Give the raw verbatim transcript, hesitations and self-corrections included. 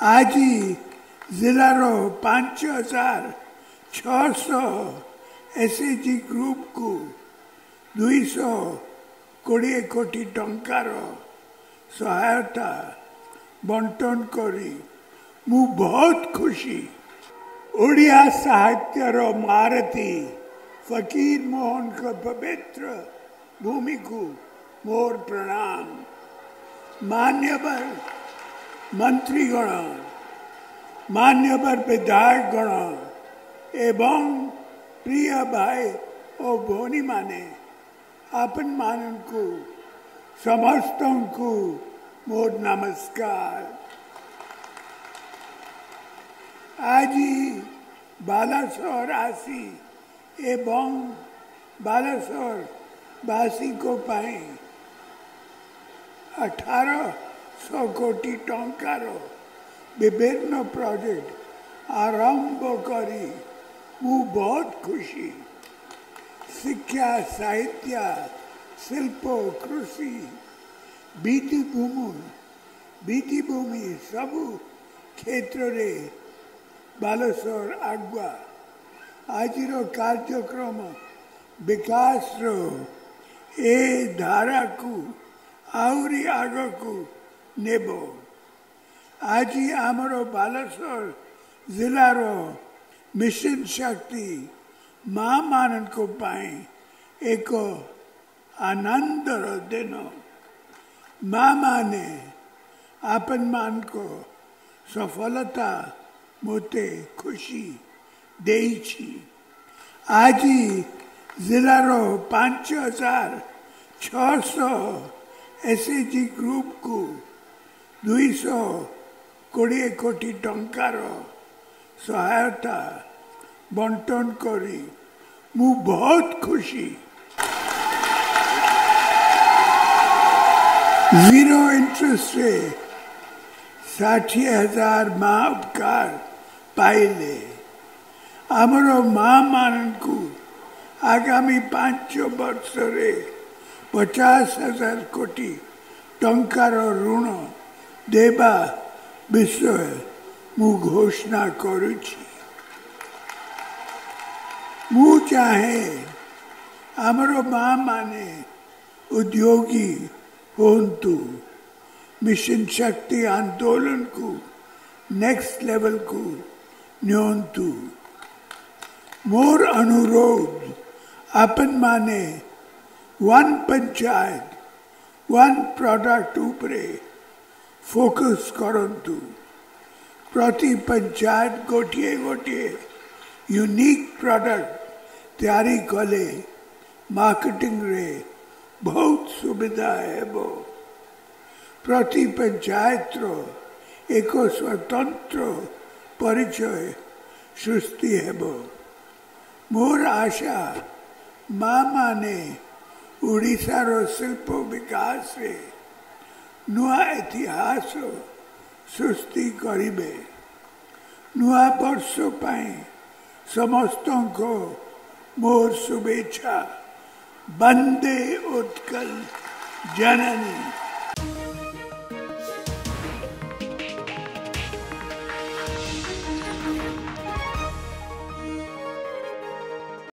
आज जिलार पांच हजार छःश एसएचजी ग्रुप को दुईश कोड़े कोटी टंकार सहायता बंटन करी मु बहुत खुशी। ओडिया साहित्यर महारथी फकीर मोहन को पवित्र भूमि को मोर प्रणाम। मान्यवर मंत्रीगण, मान्यवर विधायकगण एवं प्रिय भाई और भौनी माने आपन मानन को समस्त को मोर नमस्कार। आज बालासोर आसी एवं बालासोर वासी को पाई अठारह सौ कोटी टंकार विभिन्न प्रोजेक्ट आरंभ करी मु बहुत खुशी। शिक्षा, साहित्य, शिल्प, कृषि, बीतिभूमि बीतिभूमि सबु क्षेत्र रे बालेश्वर आगुआ। आज कार्यक्रम विकास रो ए धारा को आउरी आग को नेबो। आज आमर बालेश्वर जिलार मिशन शक्ति माँ मान को पाए एक आनंदर दिन। माँ माने आपन मान को सफलता मोते खुशी देइछि। आज जिलार पांच हजार छःश एसएचजी ग्रुप को दुईश कोड़े कोटी टंकार सहायता बंटन करी मु बहुत खुशी। जीरो इंटरेस्ट रे षाठी हजार माँ उपकार पाइले। आमर माँ मान को आगामी पांच वर्ष रे पचास हजार कोटी टंकार ऋण देवा विषय मु घोषणा करुछि। मु चाहे आमर माँ माने उद्योगी होंतु मिशन शक्ति आंदोलन को नेक्स्ट लेवल को न्योंतु। मोर अनुरोध आपन माने वन पंचायत वन प्रोडक्ट उपरे फोकस करंतु। प्रति पंचायत गोटे गोटे यूनिक प्रोडक्ट तैयारी कले मार्केटिंग रे बहुत सुविधा हेबो। प्रति पंचायत रो एक स्वतंत्र परिचय सृष्टि हेबो। मोर आशा माँ माने ओडिशा रो शिल्प विकास रे नुआ इतिहास सृष्टि करिबे। नुआ वर्ष पाई समस्तों को मोर शुभेच्छा। वंदे उत्कल जननी।